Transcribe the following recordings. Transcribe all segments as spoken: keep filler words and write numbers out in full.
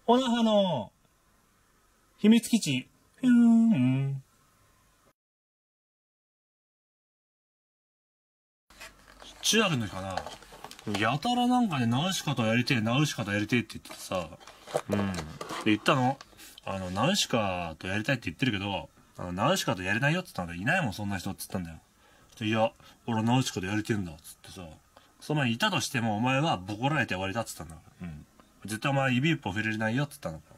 オナハの秘密基地。ふーん。中学の時かな。やたらなんかね、ナウシカとやりてえ、ナウシカとやりてえって言っててさ。うん。で、言ったの。あの、ナウシカとやりたいって言ってるけど、あの、ナウシカとやれないよって言ったんだよ。いないもん、そんな人って言ったんだよ。いや、俺ナウシカとやりてえんだ、つってさ。その前にいたとしても、お前はボコられて終わりだって言ったんだから。うん。絶対お前指一本触れれないよって言ったんだから。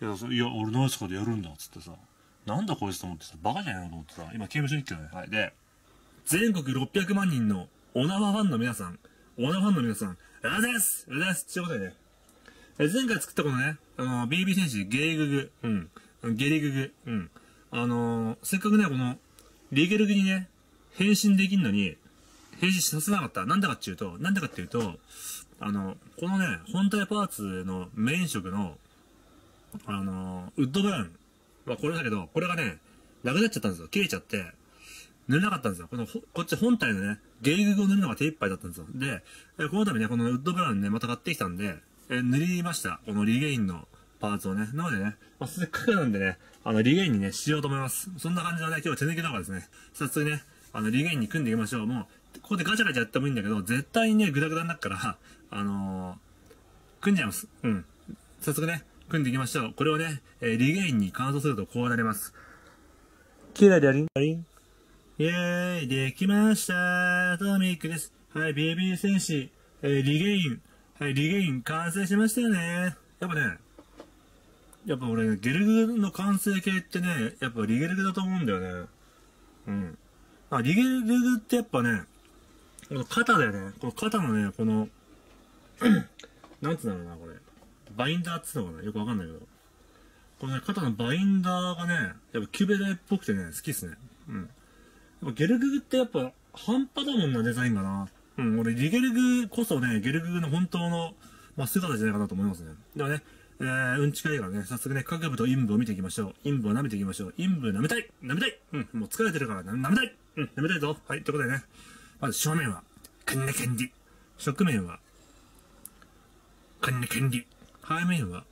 うん。いや、そいや、俺ナウシカでやるんだ、つってさ。なんだこいつと思ってさ、バカじゃないのと思ってさ、今刑務所に行ってるね。はい。で、全国ろっぴゃくまん人のオナハファンの皆さん、オナファンの皆さん、ありがとうございますありがとうございますってことでね。え、前回作ったこのね、あの、ビービー 戦士、ゲリググ、うん。ゲリググ、うん。あのー、せっかくね、この、リゲルグにね、変身できんのに、変身させなかった。なんだかっていうと、なんだかっていうと、あの、このね、本体パーツのメイン色の、あのー、ウッドブラウンはこれだけど、これがね、なくなっちゃったんですよ。切れちゃって、塗れなかったんですよ。この、こっち本体のね、ゲリググを塗るのが手一杯だったんですよ。で、このためね、このウッドブラウンね、また買ってきたんで、え、塗りました。このリゲインのパーツをね。なのでね、まあ、せっかくなんでね、あの、リゲインにね、しようと思います。そんな感じのね、今日は手抜き動画ですね。早速ね、あの、リゲインに組んでいきましょう。もう、ここでガチャガチャやってもいいんだけど、絶対にね、グダグダになるから、あのー、組んじゃいます。うん。早速ね、組んでいきましょう。これをね、えー、リゲインに乾燥するとこうなります。キラリャリンリン。イェーイ、できましたトミックです。はい、ビービー 戦士、えー、リゲイン。はい、リゲイン完成しましたよね。やっぱね、やっぱ俺、ゲルグの完成形ってね、やっぱリゲルグだと思うんだよね。うん。あ、リゲルグってやっぱね、この肩だよね。この肩のね、この、なんつうんだろうな、これ。バインダーっつうのかなよくわかんないけど。このね、肩のバインダーがね、やっぱキュベレっぽくてね、好きっすね。うん。やっぱゲルググってやっぱ半端だもんな、デザインがな。うん、俺、リゲルグこそね、ゲルググの本当の、まあ、姿じゃないかなと思いますね。ではね、えー、うんちかいからね、早速ね、各部と陰部を見ていきましょう。陰部を舐めていきましょう。陰部舐めたい舐めたいうん、もう疲れてるから舐めたいうん、舐めたいぞはい、ということでね、まず正面は、こんな感じ。側面は、こんな感じ。背面は、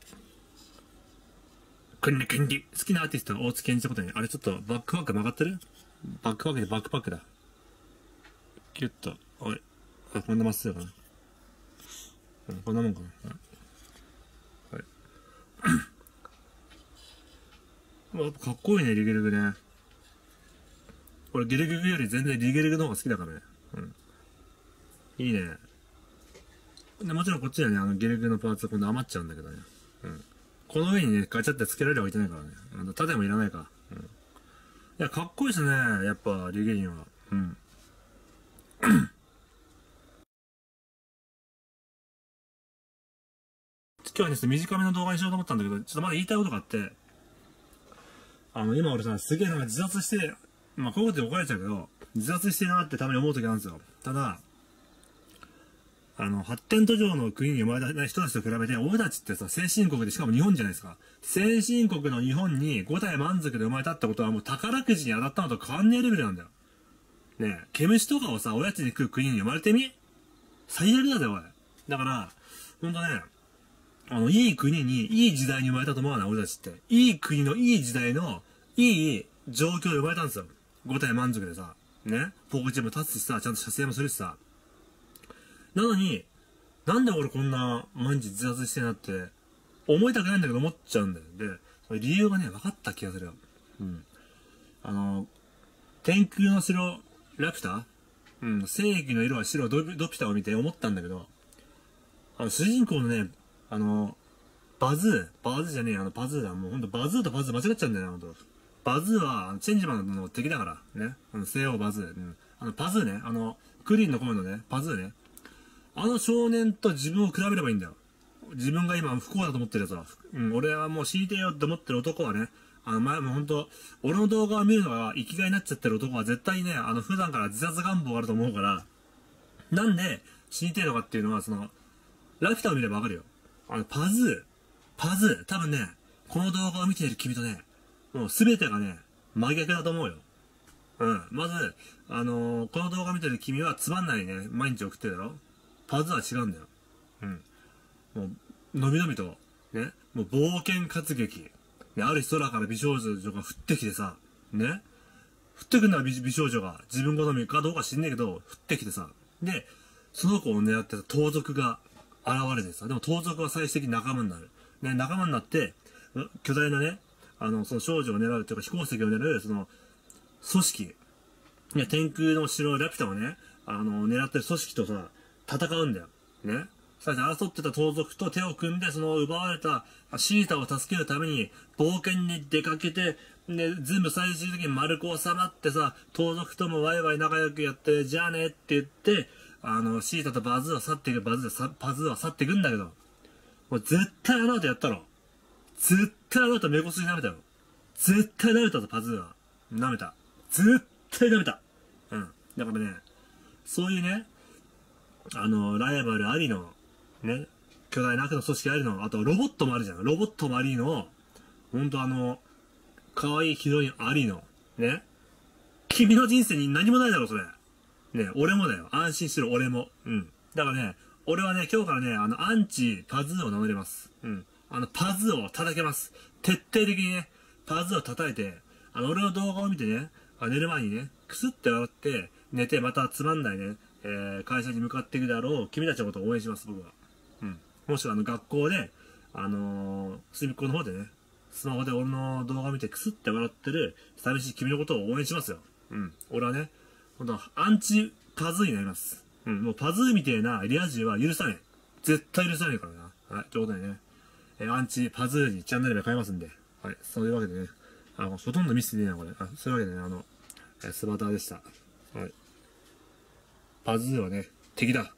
こんな感じ。好きなアーティストは大津健二ってことね。あれちょっとバックパック曲がってるバックパックでバックパックだ。キュッと。おい。あ、こんなまっすぐかな。うん、こんなもんかな。はい。やっぱかっこいいね、リゲルグね。俺、ゲルグより全然リゲルグの方が好きだからね。うん。いいね。でもちろんこっちにはね、あのゲルグのパーツが今度余っちゃうんだけどね。うん。この上にね、ガチャってつけられるわけじゃないからね。あの、盾もいらないか。うん。いや、かっこいいですね。やっぱ、リゲインは。うん。今日はですね、短めの動画にしようと思ったんだけど、ちょっとまだ言いたいことがあって、あの、今俺さ、すげえなんか自殺して、まあ、こういうことで怒られちゃうけど、自殺してえなってたまに思う時なんですよ。ただ、あの、発展途上の国に生まれた人たちと比べて、俺たちってさ、先進国で、しかも日本じゃないですか。先進国の日本にご体満足で生まれたってことはもう宝くじに当たったのと変わんねえレベルなんだよ。ねえ、毛虫とかをさ、おやつに食う国に生まれてみ最悪だぜ、おい。だから、ほんとね、あの、いい国に、いい時代に生まれたと思わない、俺たちって。いい国のいい時代の、いい状況で生まれたんですよ。ご体満足でさ。ね。ポーチも立つしさ、ちゃんと射精もするしさ。なのに、なんで俺こんな毎日自殺してんなって、思いたくないんだけど思っちゃうんだよ。で、それ理由がね、分かった気がするよ。うん。あの、天空の城、ラピュタうん、正義の色は白、ドドピュタを見て思ったんだけど、あの、主人公のね、あの、バズー、バズーじゃねえ、あの、バズーだ。もうほんと、バズーとバズー間違っちゃうんだよな、ほんと。バズーは、チェンジマンの敵だから、ね。あの、西欧バズー。うん。あの、パズーね。あの、クリーンの声のね、パズーね。あの少年と自分を比べればいいんだよ。自分が今不幸だと思ってるやつは。うん、俺はもう死にてえよって思ってる男はね、あの前もほんと、俺の動画を見るのが生きがいになっちゃってる男は絶対ね、あの普段から自殺願望があると思うから、なんで死にてえのかっていうのは、その、ラピュタを見ればわかるよ。あの、パズー、パズー、多分ね、この動画を見ている君とね、もう全てがね、真逆だと思うよ。うん。まず、あのー、この動画見てる君はつまんないね、毎日送ってるだろパズーは違うんだよ。うん。もう、のびのびと、 ね、もう冒険活劇。ね、ある日空から美少女が降ってきてさ、ね、降ってくんだ美美少女が、自分好みかどうか知んねえけど、降ってきてさ、で、その子を狙ってた盗賊が現れてさ、でも盗賊は最終的に仲間になる。ね、仲間になって、巨大なね、あの、その少女を狙うというか飛行石を狙う、その、組織。ね、天空の城ラピュタをね、あの、狙ってる組織とさ、戦うんだよ。ね。最初争ってた盗賊と手を組んで、その奪われたシータを助けるために、冒険に出かけて、で、全部最終的に丸く収まってさ、盗賊ともワイワイ仲良くやって、じゃあねって言って、あの、シータとバズーは去っていく、バズー、パズーは去っていくんだけど、もう絶対あの後やったろ。絶対あの後目こすり舐めたよ。絶対舐めたぞ、パズーは。舐めた。絶対舐めた。うん。だからね、そういうね、あの、ライバルありの、ね、巨大な悪の組織ありの、あとロボットもあるじゃん。ロボットもありの、ほんとあの、可愛いヒロインありの、ね。君の人生に何もないだろ、それ。ね、俺もだよ。安心しろ、俺も。うん。だからね、俺はね、今日からね、あの、アンチパズーを名乗ります。うん。あの、パズーを叩けます。徹底的にね、パズーを叩いて、あの、俺の動画を見てね、寝る前にね、くすって笑って、寝て、またつまんないね、えー、会社に向かっていくであろう、君たちのことを応援します、僕は。うん。もしくは、あの、学校で、あのー、隅っこの方でね、スマホで俺の動画を見てくすって笑ってる、寂しい君のことを応援しますよ。うん。俺はね、ほんと、アンチパズーになります。うん。もうパズーみたいなリア充は許さねえ。絶対許さねえからな。はい。ということでね、えー、アンチパズーにチャンネル名変えますんで。はい。そういうわけでね、あの、ほとんど見せてねえな、これ。あ、そういうわけでね、あの、えー、スバターでした。はい。パズーはね、敵だ。